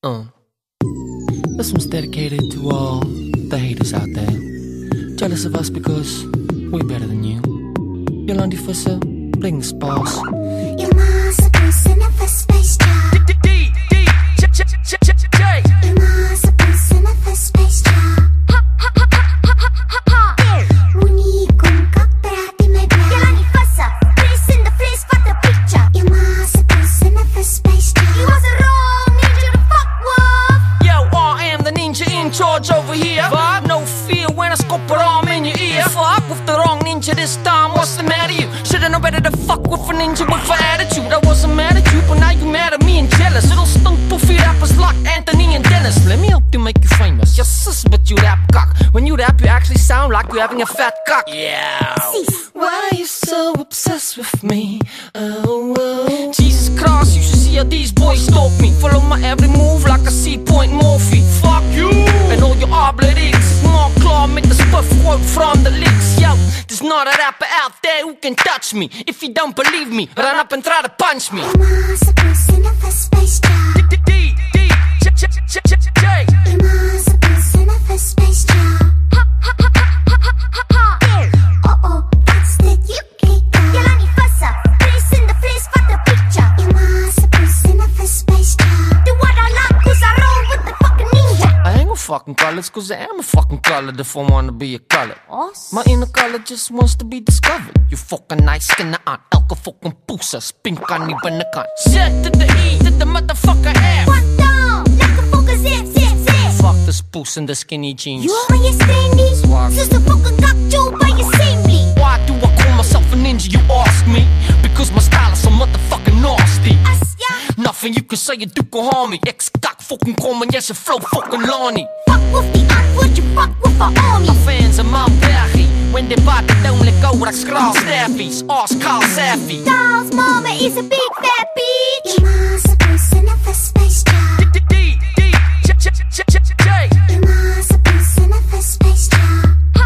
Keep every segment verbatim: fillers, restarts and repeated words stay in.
Uh, this one's dedicated to all the haters out there, jealous of us because we're better than you. Yolandi Fussa, bring the sparks. You're my supposed to never space job. You're my supposed to never space job. Muni kung kaprati may bra. Yolandi Fussa, face in the face for the picture. You're my supposed to never space job. You wasn't wrong, ninja to fuck with. Yo, I am the ninja in charge over here. But no fear when I scope it arm in your ear. Fuck with the wrong ninja this time, what's the matter you? Should've known better to fuck with a ninja with an attitude. I wasn't mad at you, but now you mad at me and jealous. Little stunk poofy rappers like Anthony and Dennis. Let me help you make you famous. Yes, sis, but you rap cock. When you rap, you actually sound like you're having a fat cock. Yeah. Why are you so obsessed with me? Oh, oh. Jesus Christ, you should see how these boys stalk me. Follow my every move like a C-point Morphe. Fuck you and all your oblitics. More claw, make the spuff quote from the licks. Yo, there's not a rapper out there who can touch me. If you don't believe me, run up and try to punch me. You're my supposed to never space job. You're my supposed to never space job. Uh-oh, that's the U K guy. Yolandi Fussa, face in the face for the picture. You're my supposed to never space job. Do what I like, cause I roll with the fucking ninja. I ain't gon' fucking colors, cause I am a fucking color if I wanna be a color. Awesome. My inner color just wants to be discovered. You fucking nice skin aan, elke fucking poesa, spink aan die binnekant. Z to the E to the motherfucker F. Wat dan? Lekker fokken, zip, zip, zip. Fuck this poes in the skinny jeans. You on je skinny? Swag. Zus de fucking kakjoe bij je simply. Why do I call myself a ninja, you ask me? Because my style is so motherfucking nasty. As ja. Nothing you can say you do can harm me. Ex-kak fucking kom en yes, je flow fucking Lonnie. Fuck with die antwoord, je fuck with our army. My fans are my bergie. When they bought the don't let go, like scrawl staffies. Ask Carl Saffy. Dolls mama is a big fat bitch. You're my supposed to never space job. You're my supposed to never space job.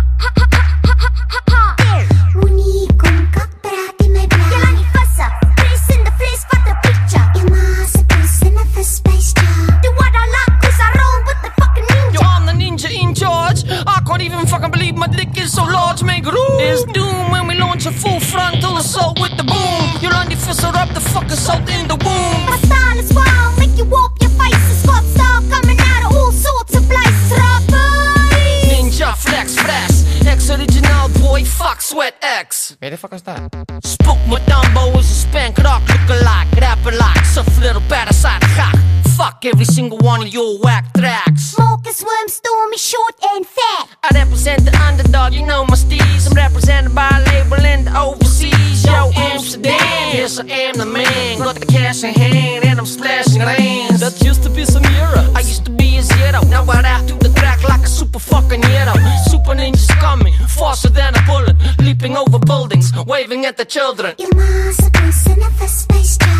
Muni kung kaprati may bra. Yolandi Fussa, face in the face for the picture. You're my supposed to never space job. Do what I like, cause I roll with the fucking ninja. Yo, I'm the ninja in charge. I can't even fucking believe my dick is so large. Make room. It's doom when we launch a full frontal assault with the boom. Yolandi Fussa up the fucking salt in the womb. My style is wild, make you walk your face. It's got style coming out of all sorts of places. Robbery. Ninja flex flex. Ex-original boy, fuck sweat X. Weet je fuck is dat? Spook my Dumbo is a spank rock look-alike. Rapper like, soft little parasite gak. Fuck every single one of your whack tracks. Smoke and swim, stormy, short and fat. I represent the underdog, you know my steez. I'm represented by a label in the overseas. Yo, Amsterdam, yes I am the man. Got the cash in hand and I'm splashing lanes. That used to be some euros. I used to be a zero. Now I rap to the track like a super fucking hero. Super ninjas coming, faster than a bullet. Leaping over buildings, waving at the children. You're my supposed to never space job.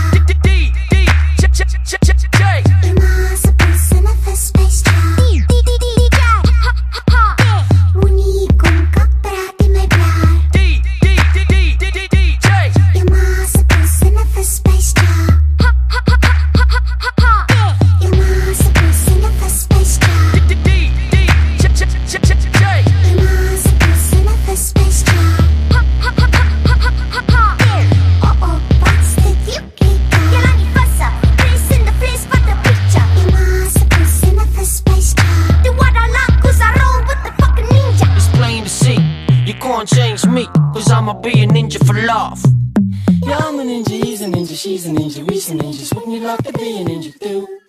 You're my supposed to never space job. Muni kung kaprati may bra. You're my supposed to never space job. You're my supposed to never space job. You're my supposed to never space job. Uh-oh, what's the U K guy? Yolandi Fussa, face in the face for the picture. You're my supposed to never space job. Do what I like, cause I roll with the fucking ninja. It's plain to see, you can't change me, cause I'ma be a ninja for love. Yeah, I'm a ninja, he's a ninja, she's a ninja, we's a ninjas. Wouldn't you like to be a ninja too?